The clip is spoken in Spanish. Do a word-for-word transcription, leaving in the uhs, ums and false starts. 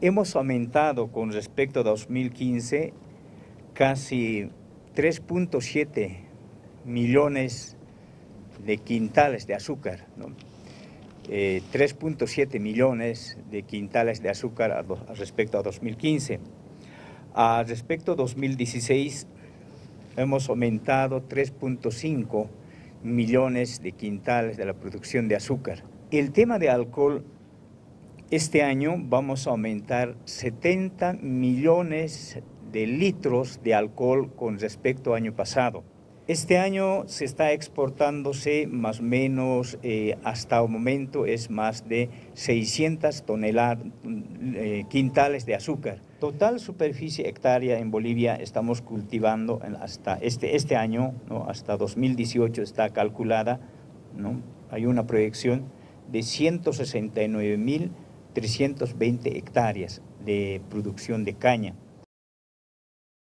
hemos aumentado con respecto a dos mil quince casi tres punto siete millones de quintales de azúcar, ¿no? eh, tres punto siete millones de quintales de azúcar a, do, a respecto a dos mil quince. A respecto a dos mil dieciséis hemos aumentado tres punto cinco millones de quintales de la producción de azúcar. El tema de alcohol, este año vamos a aumentar setenta millones de litros de alcohol con respecto al año pasado. Este año se está exportándose más o menos, eh, hasta el momento es más de seiscientas toneladas, eh, quintales de azúcar. Total superficie hectárea en Bolivia estamos cultivando hasta este, este año, ¿no? Hasta dos mil dieciocho está calculada, ¿no? Hay una proyección de ciento sesenta y nueve mil trescientas veinte hectáreas de producción de caña.